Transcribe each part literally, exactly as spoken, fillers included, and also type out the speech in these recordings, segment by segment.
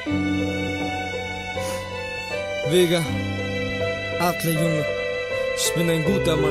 Vega, Adler Junge, ich bin ein guter Mann.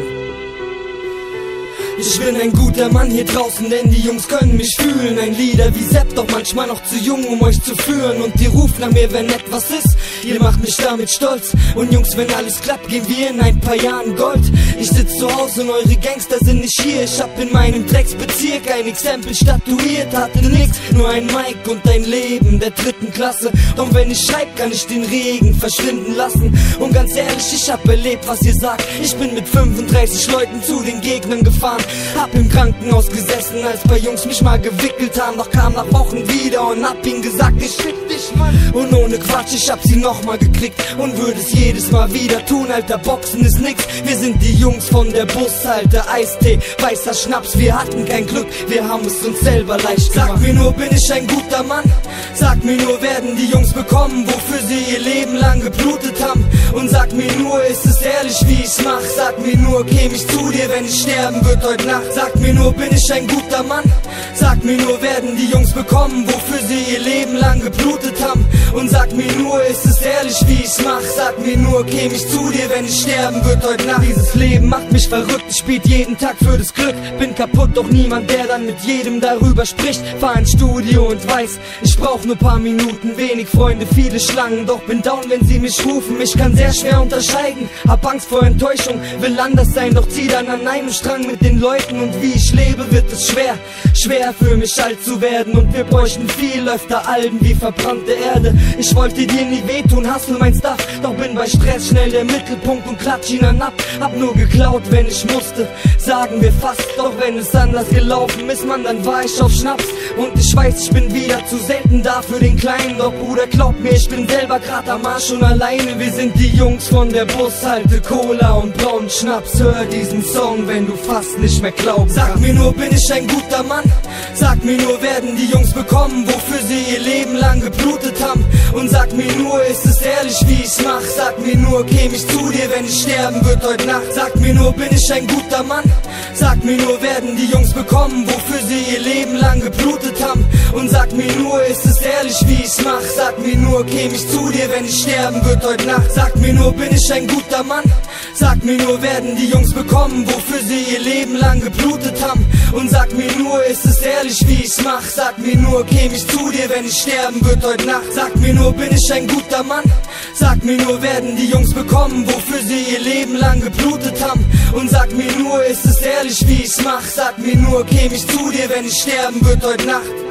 Ich bin ein guter Mann hier draußen, denn die Jungs können mich fühlen. Ein Lieder wie Sepp, doch manchmal noch zu jung, um euch zu führen. Und ihr ruft nach mir, wenn etwas ist, ihr macht mich damit stolz. Und Jungs, wenn alles klappt, gehen wir in ein paar Jahren Gold. Ich sitz zu Hause und eure Gangster sind nicht hier. Ich hab in meinem Drecksbezirk ein Exempel statuiert. Hatte nix, nur ein Mic und ein Leben der dritten Klasse. Doch wenn ich schreib, kann ich den Regen verschwinden lassen. Und ganz ehrlich, ich hab erlebt, was ihr sagt. Ich bin mit fünfunddreißig Leuten zu den Gegnern gefahren. Hab im Krankenhaus gesessen, als paar Jungs mich mal gewickelt haben. Doch kam nach Wochen wieder und hab ihnen gesagt, ich fick dich, Mann. Und ohne Quatsch, ich hab sie nochmal gekriegt und würde es jedes Mal wieder tun. Alter, Boxen ist nix, wir sind die Jungs von der Bushalte. Eistee, weißer Schnaps, wir hatten kein Glück, wir haben es uns selber leicht gemacht. Sag mir nur, bin ich ein guter Mann? Sag mir nur, werden die Jungs bekommen, wofür sie ihr Leben lang geblutet haben? Und sag mir nur, ist es ehrlich, wie ich's mach? Sag mir nur, käm ich zu dir, wenn ich sterben würd heute Nacht? Sag mir nur, bin ich ein guter Mann? Sag mir nur, werden die Jungs bekommen, wofür sie ihr Leben lang geblutet haben? Und sag mir nur, ist es ehrlich, wie ich's mach? Sag mir nur, käm ich zu dir, wenn ich sterben würd heute Nacht? Dieses Leben macht mich verrückt, ich spielt jeden Tag für das Glück. Bin kaputt, doch niemand, der dann mit jedem darüber spricht. Fahr ins Studio und weiß, ich brauch nur paar Minuten. Wenig Freunde, viele Schlangen, doch bin down, wenn sie mich rufen. Ich kann sehr schwer unterscheiden, hab Angst vor Enttäuschung. Will anders sein, doch zieh dann an einem Strang mit den Leuten. Und wie ich lebe, wird es schwer, schwer für mich alt zu werden. Und wir bräuchten viel öfter Alben wie verbrannte Erde. Ich wollte dir nie wehtun, hustle mein Stuff, doch bin bei Stress schnell der Mittelpunkt und klatsch ihn dann ab. Hab nur geklaut, wenn ich musste, sagen wir fast. Doch wenn es anders gelaufen ist, man, dann war ich auf Schnaps. Und ich weiß, ich bin wieder zu selten da für den Kleinen. Doch Bruder, glaub mir, ich bin selber grad am Arsch und alleine. Wir sind die Jungs von der Bushalte, Cola und braunen Schnaps. Hör diesen Song, wenn du fast nicht mehr glauben kannst. Sag mir nur, bin ich ein guter Mann? Sag mir nur, werden die Jungs bekommen, wofür sie ihr Leben lang geblutet haben? Und sag mir nur, ist es ehrlich, wie ich's mach? Sag mir nur, käm ich zu dir, wenn ich sterben würd heute Nacht? Sag mir nur, bin ich ein guter Mann? Sag mir nur, werden die Jungs bekommen, wofür sie ihr Leben lang geblutet haben? Und sag mir nur, ist es ehrlich, wie ich's mach? Sag mir nur, käm ich zu dir, wenn ich sterben würd heute Nacht? Sag mir nur, bin ich ein guter Mann? Sag mir nur, werden die Jungs bekommen, wofür sie ihr Leben lang geblutet haben? Und sag mir nur, ist es ehrlich, wie ich's mach? Sag mir nur, käm ich zu dir, wenn ich sterben würd heute Nacht? Sag mir nur, bin ich ein guter Mann? Sag mir nur, werden die Jungs bekommen, wofür sie ihr Leben lang geblutet haben? Und sag mir nur, ist es ehrlich, wie ich's mach? Sag mir nur, käm ich zu dir, wenn ich sterben würd heute Nacht?